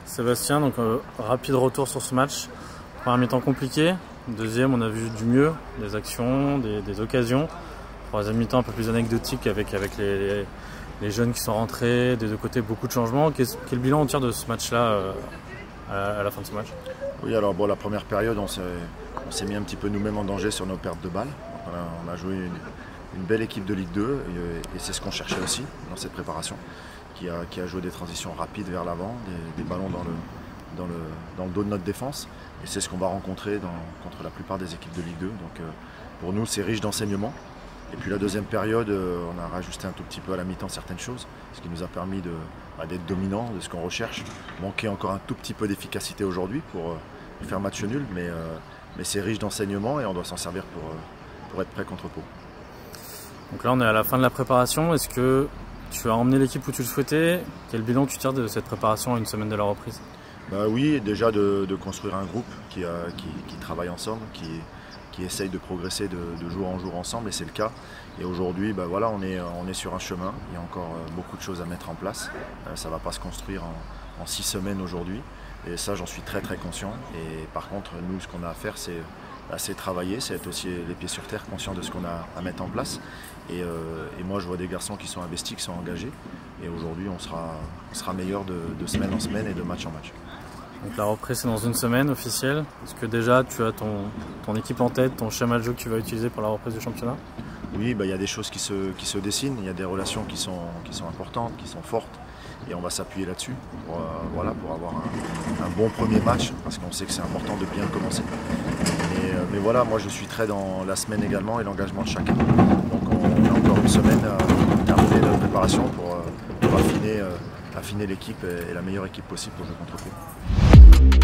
Sébastien, donc rapide retour sur ce match. Première mi-temps compliqué, deuxième on a vu du mieux, des actions, des occasions. Troisième mi-temps un peu plus anecdotique avec les jeunes qui sont rentrés, des deux côtés beaucoup de changements. Quel bilan on tire de ce match-là à la fin de ce match? Oui, alors bon, la première période, on s'est mis un petit peu nous-mêmes en danger sur nos pertes de balles. On a joué une belle équipe de Ligue 2 et c'est ce qu'on cherchait aussi dans cette préparation, qui a joué des transitions rapides vers l'avant, des ballons dans le dos de notre défense. Et c'est ce qu'on va rencontrer contre la plupart des équipes de Ligue 2. Donc pour nous, c'est riche d'enseignements. Et puis la deuxième période, on a rajusté un tout petit peu à la mi-temps certaines choses, ce qui nous a permis d'être dominant de ce qu'on recherche. Manquer encore un tout petit peu d'efficacité aujourd'hui pour faire match nul, mais c'est riche d'enseignements et on doit s'en servir pour être prêt contre Pau. Donc là on est à la fin de la préparation, est-ce que tu as emmené l'équipe où tu le souhaitais? Quel bilan tu tires de cette préparation à une semaine de la reprise? Oui, déjà de construire un groupe qui travaille ensemble, qui essaye de progresser de jour en jour ensemble, et c'est le cas. Et aujourd'hui, voilà, on est sur un chemin, il y a encore beaucoup de choses à mettre en place. Ça ne va pas se construire en 6 semaines aujourd'hui, et ça j'en suis très conscient. Et par contre, nous, ce qu'on a à faire, c'est travailler, c'est être aussi les pieds sur terre, conscient de ce qu'on a à mettre en place. Et moi, je vois des garçons qui sont investis, qui sont engagés. Et aujourd'hui, on sera meilleur de semaine en semaine et de match en match. Donc la reprise c'est dans une semaine officielle. Est-ce que déjà tu as ton équipe en tête, ton schéma de jeu que tu vas utiliser pour la reprise du championnat? Oui, il y a des choses qui se dessinent, il y a des relations qui sont importantes, qui sont fortes. Et on va s'appuyer là-dessus pour avoir un bon premier match, parce qu'on sait que c'est important de bien commencer. Mais voilà, moi je suis très dans la semaine également et l'engagement de chacun. Donc on a encore une semaine à terminer notre préparation pour affiner l'équipe et la meilleure équipe possible pour jouer contre Pau.